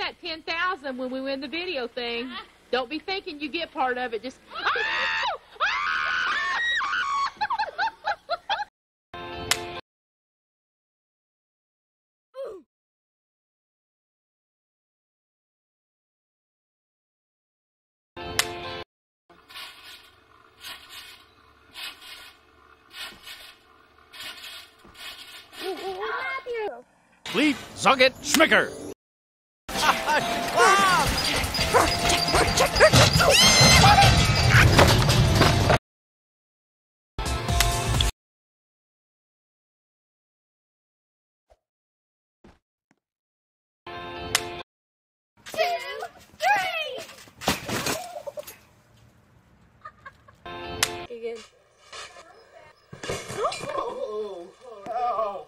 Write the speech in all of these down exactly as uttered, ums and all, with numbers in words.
that ten thousand when we win the video thing. Don't be thinking you get part of it. Just. Fleet, Zucket, Schmicker! Again. Oh, oh.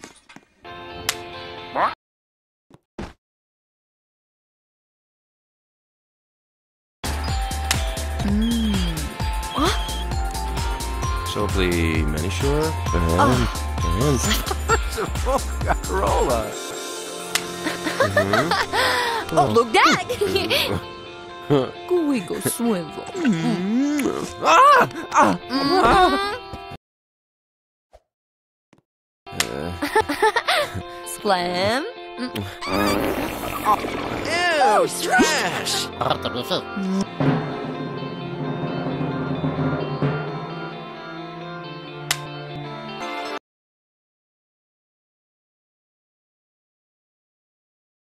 Mm. What? Simply Manicure and, Oh. and Coca-Cola. Mm-hmm. Oh, look, Dad! Go wiggle, swivel. Mm. Ah! Ah! Ah! Slam. Ew, trash!